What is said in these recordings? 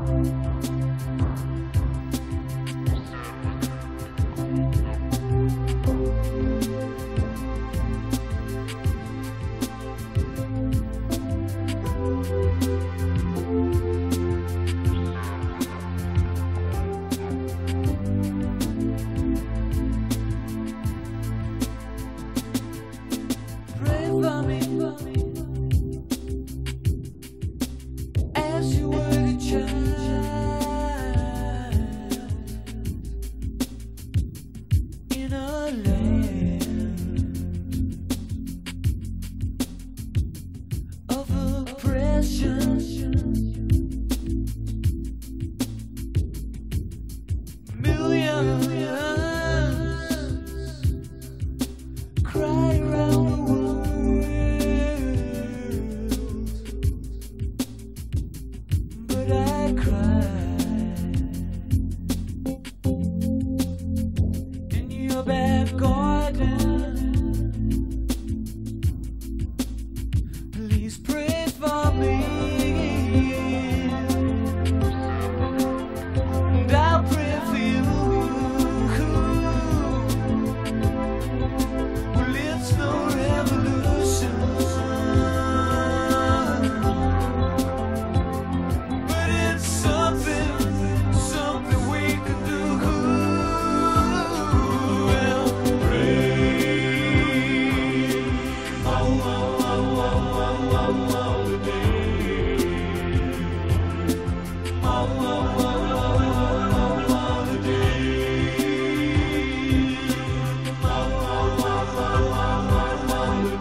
As you were a child in a land of oppression, millions cry around the world. I cried in your back garden. Please pray for me, and I'll pray for you. Well, it's no revolution, something we can do. Well, pray all the day, all the day, all the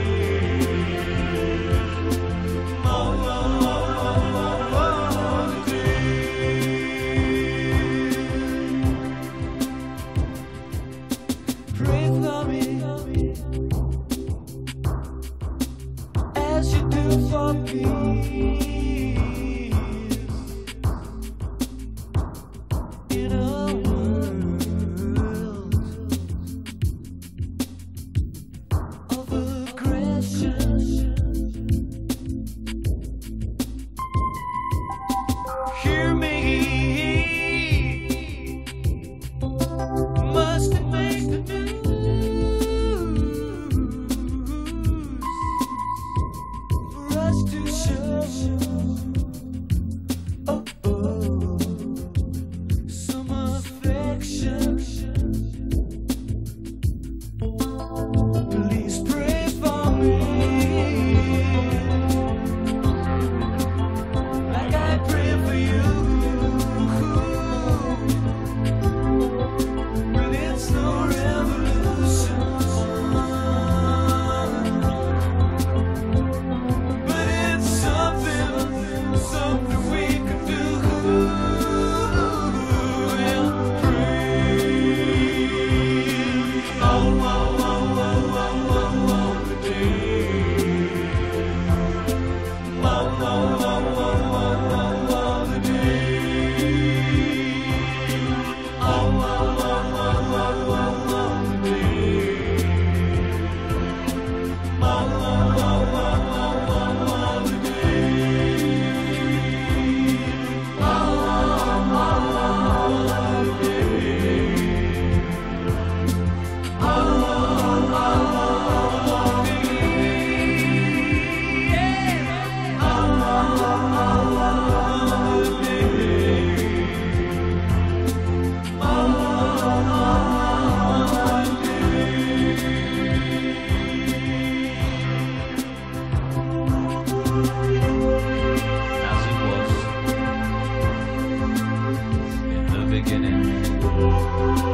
day. Pray for me as you do for peace in a world of aggression. Hear me, must it make the news for us to show some affection? Please pray for me like I pray for you. Well, it's no revolution, but it's something we can do. Well, pray all the day, all the day, all beginning,